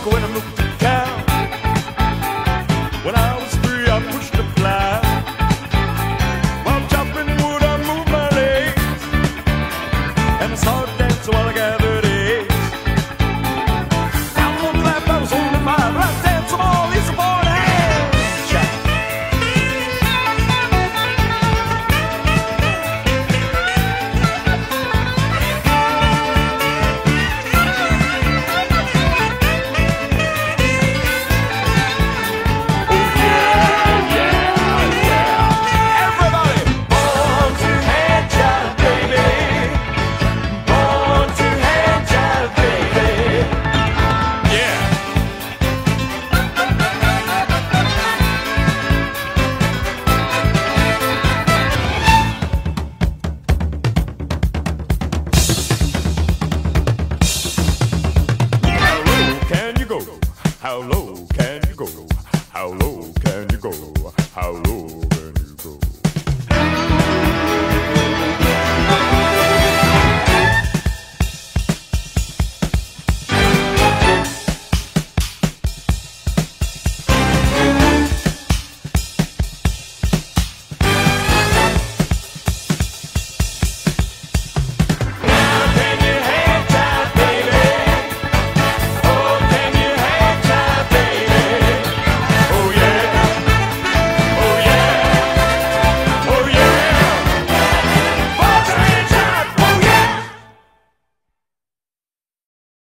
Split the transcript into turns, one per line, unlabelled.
when I moved to town. When I was free, I pushed a plow. While chopping wood, I moved my legs, and I saw her dance while I gathered eggs. Down one lap, I was only five, but I danced them all. It's a boy to have. How low